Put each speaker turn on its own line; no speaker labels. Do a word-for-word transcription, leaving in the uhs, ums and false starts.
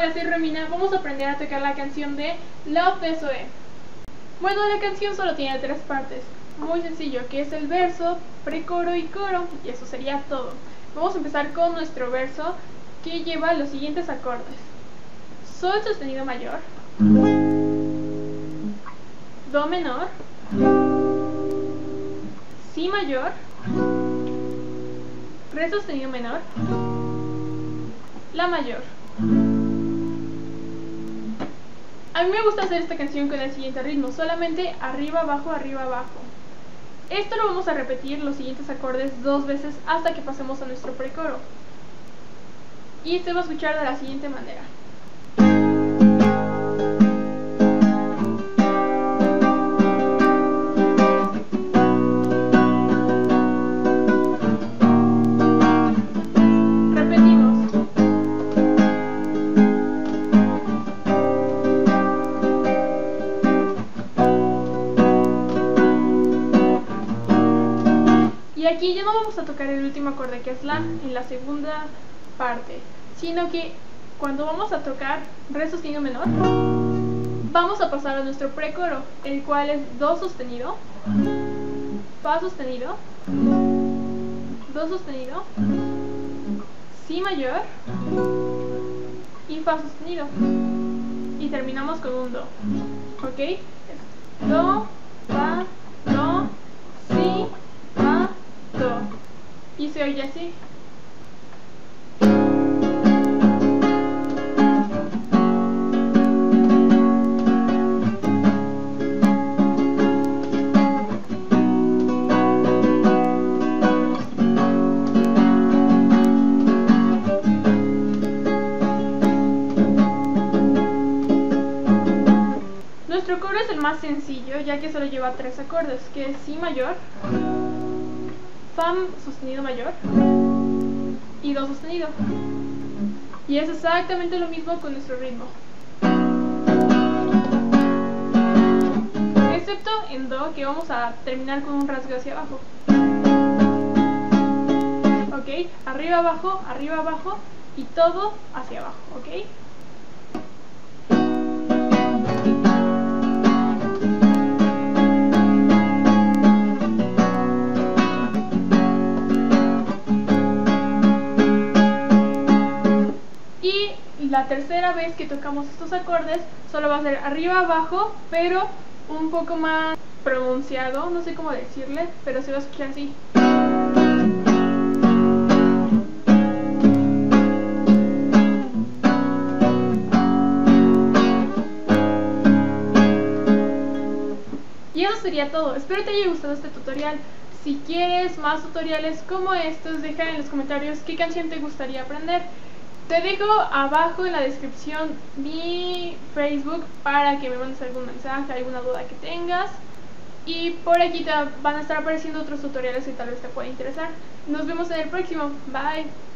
Hola, soy Romina. Vamos a aprender a tocar la canción de Love de Zoe. Bueno, la canción solo tiene tres partes. Muy sencillo, que es el verso, precoro y coro. Y eso sería todo. Vamos a empezar con nuestro verso, que lleva los siguientes acordes: Sol sostenido mayor, Do menor, Si mayor, Re sostenido menor, La mayor. A mí me gusta hacer esta canción con el siguiente ritmo, solamente arriba, abajo, arriba, abajo. Esto lo vamos a repetir los siguientes acordes dos veces hasta que pasemos a nuestro precoro. Y se va a escuchar de la siguiente manera. Y aquí ya no vamos a tocar el último acorde, que es La, en la segunda parte, sino que cuando vamos a tocar Re sostenido menor, vamos a pasar a nuestro precoro, el cual es Do sostenido, Fa sostenido, Do sostenido, Si mayor y Fa sostenido. Y terminamos con un Do. ¿Ok? Es Do, Fa, Do, Si, Fa, Do. Y se oye así. Nuestro coro es el más sencillo, ya que solo lleva tres acordes, que es Si mayor, Fa sostenido mayor y Do sostenido. Y es exactamente lo mismo con nuestro ritmo, excepto en Do, que vamos a terminar con un rasgo hacia abajo. Ok, arriba, abajo, arriba, abajo y todo hacia abajo. Ok. La tercera vez que tocamos estos acordes solo va a ser arriba, abajo, pero un poco más pronunciado, no sé cómo decirle, pero se va a escuchar así. Y eso sería todo. Espero te haya gustado este tutorial. Si quieres más tutoriales como estos, deja en los comentarios qué canción te gustaría aprender. Te dejo abajo en la descripción mi Facebook para que me mandes algún mensaje, alguna duda que tengas. Y por aquí te van a estar apareciendo otros tutoriales que tal vez te puedan interesar. Nos vemos en el próximo. Bye.